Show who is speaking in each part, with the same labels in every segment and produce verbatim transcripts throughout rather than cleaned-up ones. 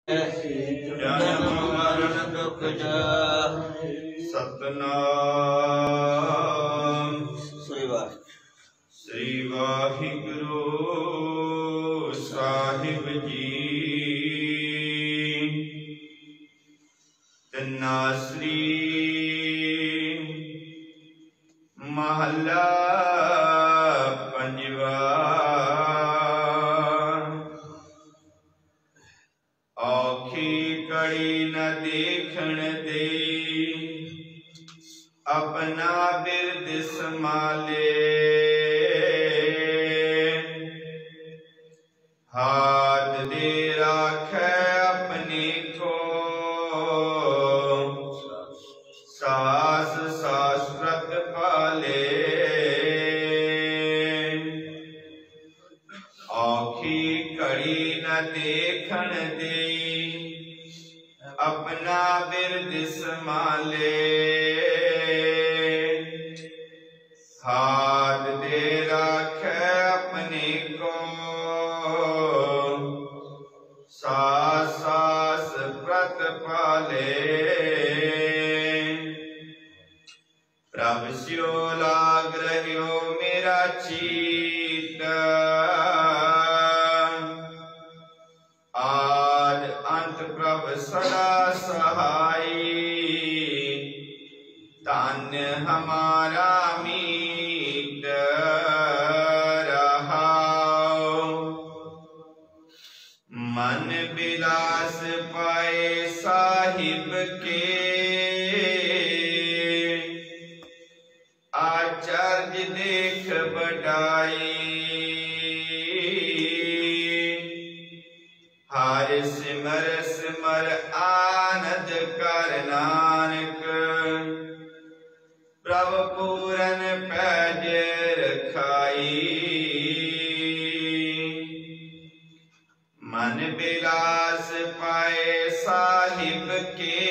Speaker 1: जन्म मरण दुख जाहि। सतनाम श्री वाहिगुरु श्री वाहिगुरु साहिब जी। तन्नासरी महला पंजवा। औखी कड़ी न देखण दे अपना बिरद संभाले। हाथ दे राखे अपने को सास शास्त्रत पाले। औखी कड़ी न देखण दे अपना बिरद संभाले। हाथ दे राखे अपने को सास सास व्रत पाले। प्रभ स्यो लाग रह्यो मेरा चीत आद अंत प्रभ सदा सहाई। धन्य हमारा मीत रहाओ। मन बिलास पाए साहिब के आचार्य देख बढ़ाई। हर सिमर सिमर आनंद कर नानक प्रभ पूरन पैज रखाई। मन बिलास पाए साहिब के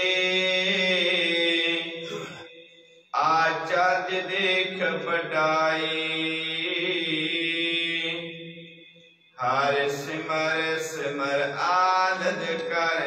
Speaker 1: आचार्य देख बढ़ाई। हर सिमर सिमर आनंद कर